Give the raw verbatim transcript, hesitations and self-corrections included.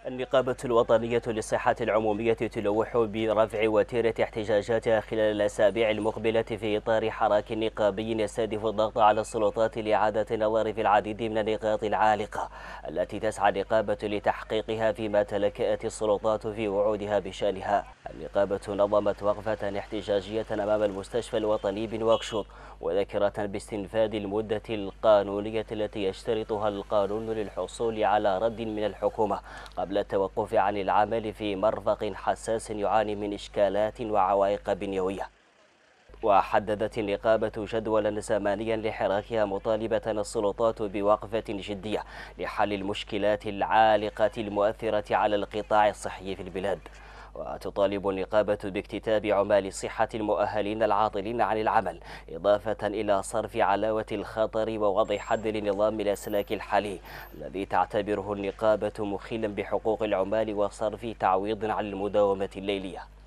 النقابة الوطنية للصحة العمومية تلوح برفع وتيرة احتجاجاتها خلال الأسابيع المقبلة في إطار حراك نقابي يستهدف الضغط على السلطات لإعادة النظر في العديد من النقاط العالقة التي تسعى النقابة لتحقيقها فيما تلكأت السلطات في وعودها بشأنها. النقابة نظمت وقفة احتجاجية أمام المستشفى الوطني بنواكشوط، وذكرت باستنفاذ المدة القانونية التي يشترطها القانون للحصول على رد من الحكومة قبل التوقف عن العمل في مرفق حساس يعاني من إشكالات وعوائق بنيوية. وحددت النقابة جدولا زمنيا لحراكها مطالبة السلطات بوقفة جدية لحل المشكلات العالقة المؤثرة على القطاع الصحي في البلاد. وتطالب النقابة باكتتاب عمال الصحة المؤهلين العاطلين عن العمل، إضافة إلى صرف علاوة الخطر ووضع حد لنظام الأسلاك الحالي الذي تعتبره النقابة مخلا بحقوق العمال وصرف تعويض عن المداومة الليلية.